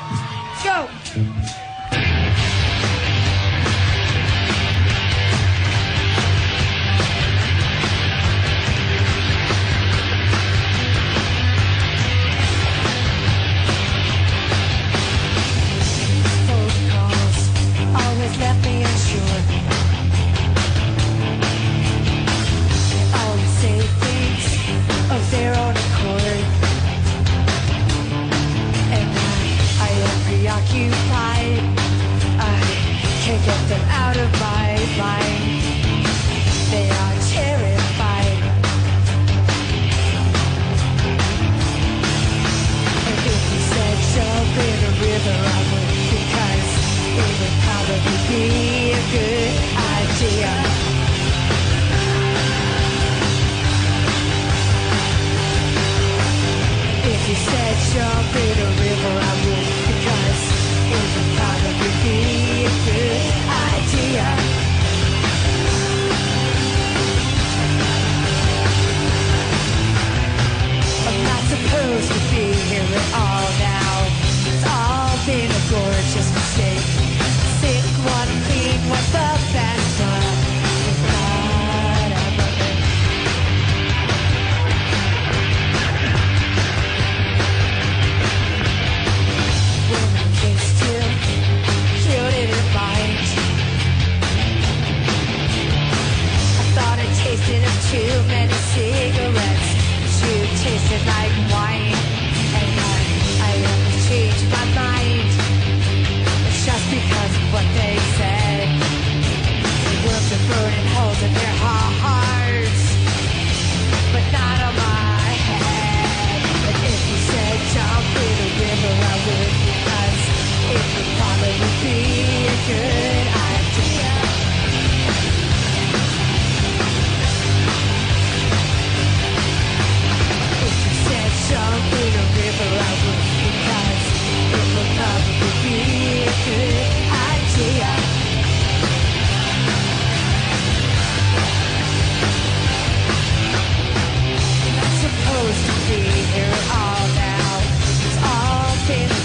Go! Left me unsure. They always say things of their own accord, and I am preoccupied. I can't get them out of my mind. They are terrified. And if you said jump in a river, I would, because it would probably be a good idea. If you said jump in a river, I would, because it would probably be a good idea. I'm not supposed to be here at all now. It's all been a gorgeous mistake. Sick one, clean one, the best one. God, I'm a man. When I kissed you, you didn't mind. I thought I tasted of too many cigarettes. You tasted like wine, and I almost changed my mind. Just because of what they said. The worms are burning holes in their hearts, but not on my head. And if you said jump in a river, I would, because it would probably be a good idea. If you said jump in a river, I would, because it would probably be a good idea. I'm not supposed to be here at all now. It's all been